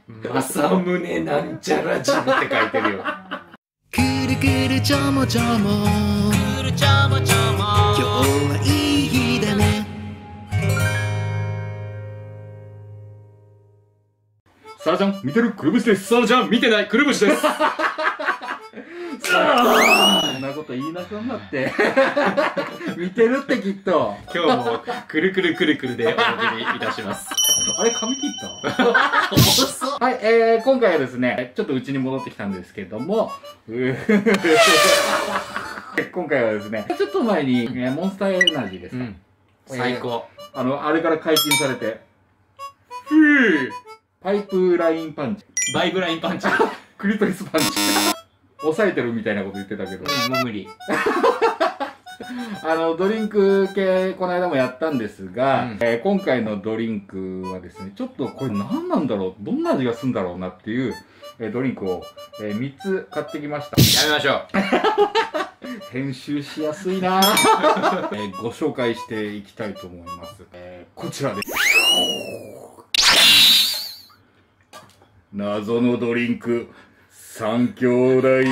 正宗なんちゃらジムって書いてるよ。 くるくるちょもちょもくるちょもちょも今日はいい日だね。 さらちゃん見てるくるぶしです。 そのちゃん見てないくるぶしです。 そんなこと言いなさんなって見てるってきっと。 今日もくるくるくるくるでお送りいたします。 あれ髪切ったはい、今回はですね、ちょっとうちに戻ってきたんですけども今回はですね、ちょっと前に、モンスターエナジーですか、 最高。 あれから解禁されてふぅパイプラインパンチ、 バイブラインパンチ。 クリトリスパンチ抑えてるみたいなこと言ってたけど、 もう無理。 ドリンク系この間もやったんですが、今回のドリンクはですね、ちょっとこれ何なんだろう、どんな味がするんだろうなっていう、ドリンクを、3つ買ってきました。 やめましょう。 編集しやすいなご紹介していきたいと思います。こちらです。謎のドリンク3兄弟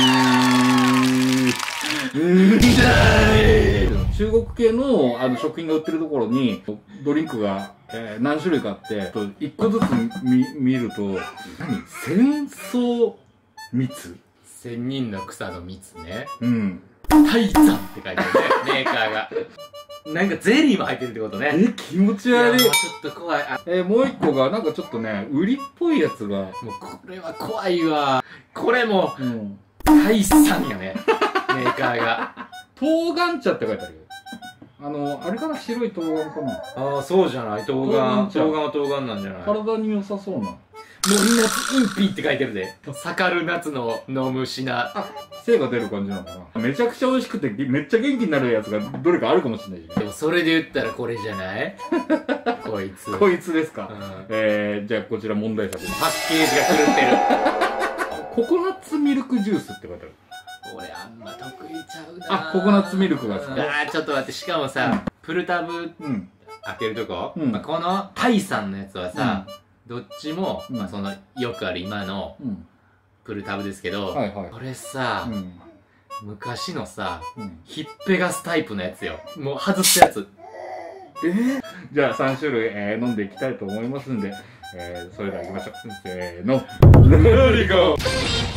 中国系の食品が売ってるところにドリンクが、何種類かあって、1個ずつ見ると、戦争蜜、 千人の草の蜜ね。 タイザンって書いてあるね、メーカーが。なんかゼリーも入ってるってことね。 気持ち悪い。 もうちょっと怖い。 もう1個がなんかちょっとね、売りっぽいやつが。 もうこれは怖いわ。これも、タイさんやね、メーカーが。 冬瓜茶って書いてあるよ。あれかな、白い冬瓜かな。 ああ、そうじゃない。冬瓜は冬瓜なんじゃない。 体に良さそうな。 森夏インピって書いてるで。盛る夏の飲む品。 精が出る感じなのかな。めちゃくちゃ美味しくてめっちゃ元気になるやつがどれかあるかもしれないじゃん。 でもそれで言ったらこれじゃないこいつ。 こいつですか。じゃあこちら問題作。 パッケージが狂ってる。 ココナッツミルクジュースって書いてある。 俺あんま得意ちゃうな。 ココナッツミルクが好き。 ちょっと待って、しかもさ、プルタブ開けるとこ、このタイさんのやつはさ、どっちも、そのよくある今のプルタブですけど、これさ、昔のさ、ヒッペガスタイプのやつよ。もう外すやつ。 じゃあ3種類、飲んでいきたいと思いますんで、それでは行きましょう。せーの。レディゴー。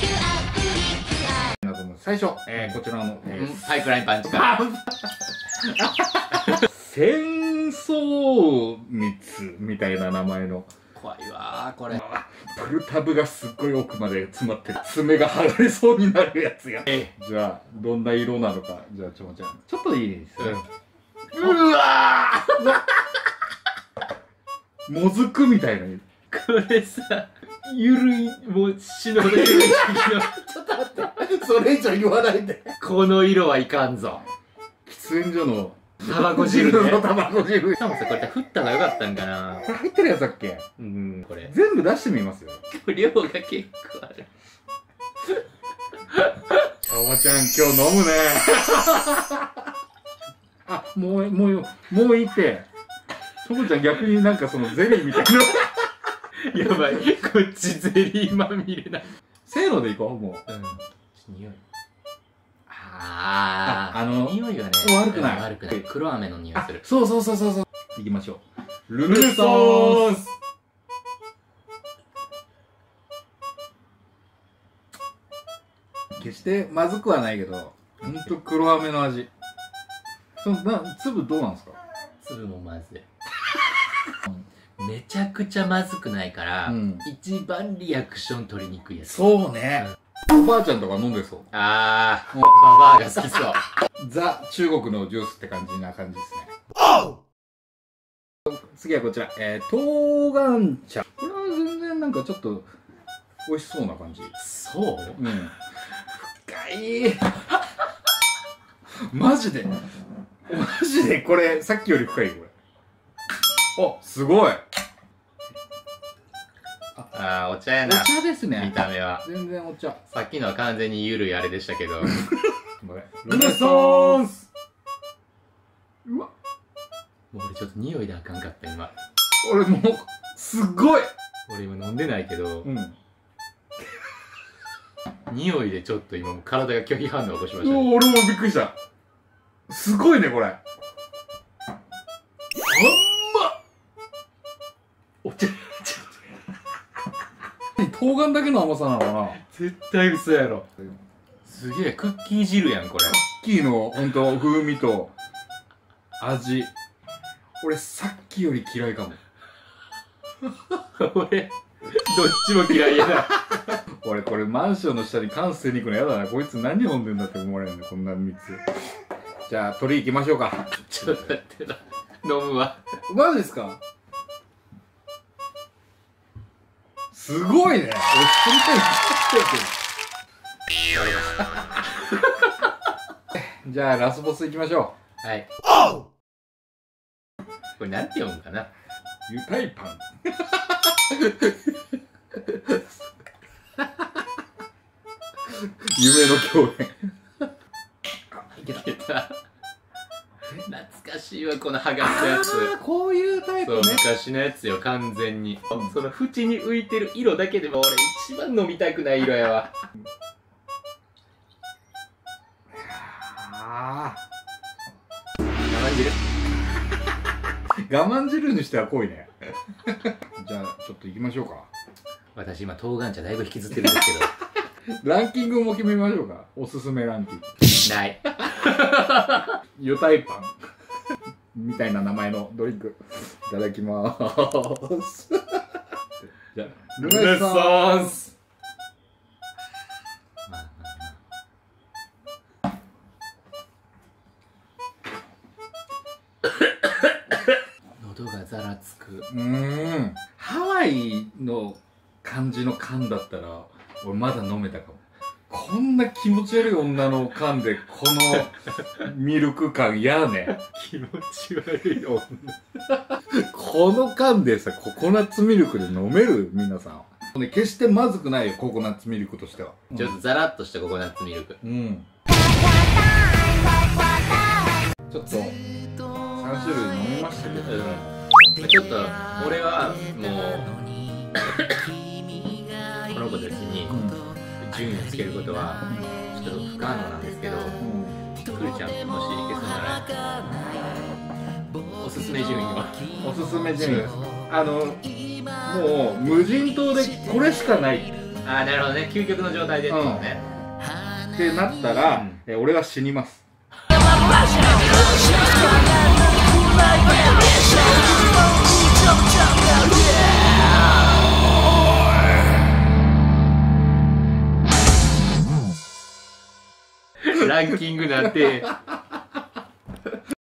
最初、こちらの、 パイプラインパンチか。 戦争蜜みたいな名前の。 怖いわー、これ。 プルタブがすっごい奥まで詰まって爪が剥がれそうになるやつや。じゃあどんな色なのか、じゃあちょもちゃんちょっといいですよ。うわーもずくみたいな。 これさ、ゆるい、もう死ぬほどゆるい。ちょっと待って、 それ以上言わないで。 この色はいかんぞ。 喫煙所の卵汁ね。 卵汁。 しかもさ、これ振ったらよかったんかな。 これ入ってるやつだっけ。 これ全部出してみますよ。 量が結構ある。 おばちゃん今日飲むね。あ、もういいって。ともちゃん逆になんかそのゼリーみたいな。 やばい、こっちゼリーまみれだ。 せーのでいこう、もう。 匂い。匂いはね、 悪くない。 悪くない。黒飴の匂いする。 そう。行きましょう。ルネサンス。決してまずくはないけど、ほんと黒飴の味。粒どうなんですか？ 粒もまずい。めちゃくちゃまずくないから、一番リアクション取りにくいやつ。 そうね。おばあちゃんとか飲んでそう。 ババアが好きそう。 ザ中国のジュースって感じな感じですね。次はこちら、冬瓜茶。これは全然なんかちょっと美味しそうな感じ。 そう？ 深い。マジでこれさっきより深いこれ。あ、すごい。 お茶やな。 お茶ですね。 見た目は全然お茶。 さっきのは完全にゆるいあれでしたけど。 ルネサンス。うわ、 もう俺ちょっと匂いであかんかった今。 俺もうすごい俺今飲んでないけど、匂いでちょっと今もう体が拒否反応を起こしましたね。 俺もびっくりした。すごいねこれ。 お茶冬瓜だけの甘さなのかな。 絶対嘘やろ。すげえクッキー汁やんこれ。 クッキーのほんと風味と味、俺さっきより嫌いかも。 俺どっちも嫌いやな。 俺これマンションの下に缶捨てに行くのやだな。こいつ何飲んでんだって思われるんだこんな3つ。じゃあ鳥行きましょうか。 ちょっと待ってな、飲むわ。 マジですか。すごいね。俺本当にじゃあラスボス行きましょう。はい。これなんて読むかな。 ゆたいパン。夢の共演。 いけた。懐かしいわこの剥がすやつ。 こういうタイプね。 そう昔のやつよ完全に。その縁に浮いてる色だけでも俺一番飲みたくない色やわ。我慢汁。 我慢汁にしては濃いね。じゃあちょっと行きましょうか。 私今冬瓜茶だいぶ引きずってるんですけどランキングも決めましょうか。おすすめランキングない。 ゆたいパンみたいな名前のドリンクいただきまーす。じゃあルネサンス。 喉がざらつく。 ハワイの感じの缶だったら俺まだ飲めたかも。こんな気持ち悪い女の缶でこのミルク感嫌ね。 気持ち悪い女。 この缶でさココナッツミルクで飲める皆さん。決してまずくないよココナッツミルクとしては。 ちょっとザラッとしたココナッツミルク。 ちょっと3種類飲みましたけど、 ちょっと俺はもうこの子たちに順位をつけることはちょっと不可能なんですけど、くるちゃんもしいけそうならおすすめ順位を。 おすすめ順位、もう無人島でこれしかない。 ああなるほどね、究極の状態でってことね。 ってなったら、俺は死にます。 ランキングなんて